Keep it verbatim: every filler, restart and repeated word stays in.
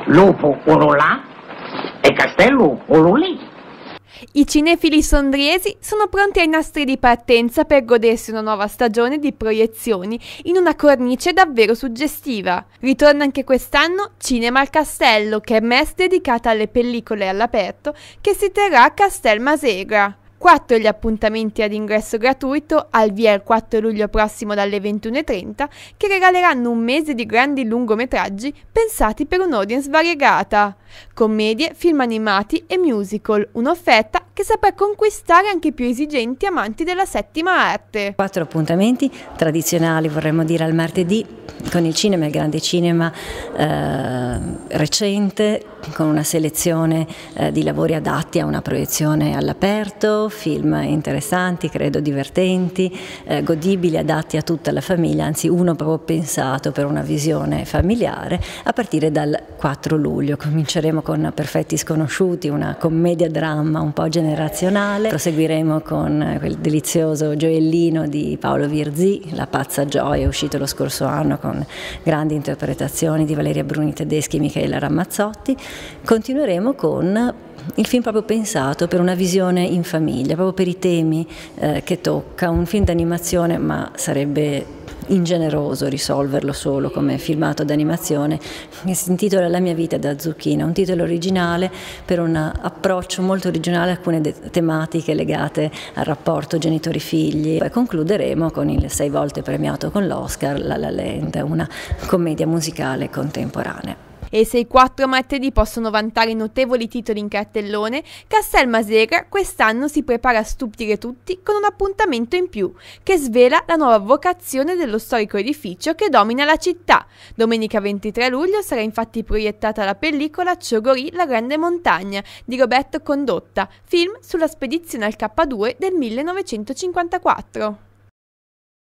lupo ululà e castello ululì. I cinefili sondriesi sono pronti ai nastri di partenza per godersi una nuova stagione di proiezioni in una cornice davvero suggestiva. Ritorna anche quest'anno Cinema al Castello, kermesse dedicata alle pellicole all'aperto che si terrà a Castel Masegra. Quattro gli appuntamenti ad ingresso gratuito, al via il quattro luglio prossimo dalle ventuno e trenta, che regaleranno un mese di grandi lungometraggi pensati per un'audience variegata. Commedie, film animati e musical, un'offerta che saprà conquistare anche i più esigenti amanti della settima arte. Quattro appuntamenti tradizionali, vorremmo dire, al martedì, con il cinema, il grande cinema eh, recente, con una selezione eh, di lavori adatti a una proiezione all'aperto, film interessanti, credo divertenti, eh, godibili, adatti a tutta la famiglia, anzi uno proprio pensato per una visione familiare, a partire dal quattro luglio. Cominceremo con Perfetti Sconosciuti, una commedia dramma un po' generazionale, proseguiremo con quel delizioso gioiellino di Paolo Virzì, La pazza gioia, uscito lo scorso anno con grandi interpretazioni di Valeria Bruni Tedeschi e Michela Ramazzotti. Continueremo con il film proprio pensato per una visione in famiglia, proprio per i temi eh, che tocca, un film d'animazione, ma sarebbe ingeneroso risolverlo solo come filmato d'animazione, che si intitola La mia vita da zucchina, un titolo originale per un approccio molto originale a alcune tematiche legate al rapporto genitori-figli. Poi concluderemo con il sei volte premiato con l'Oscar La La Land, una commedia musicale contemporanea. E se i quattro martedì possono vantare notevoli titoli in cartellone, Castel Masegra quest'anno si prepara a stupire tutti con un appuntamento in più, che svela la nuova vocazione dello storico edificio che domina la città. Domenica ventitré luglio sarà infatti proiettata la pellicola Ciogorì, la grande montagna, di Roberto Condotta, film sulla spedizione al K due del millenovecentocinquantaquattro.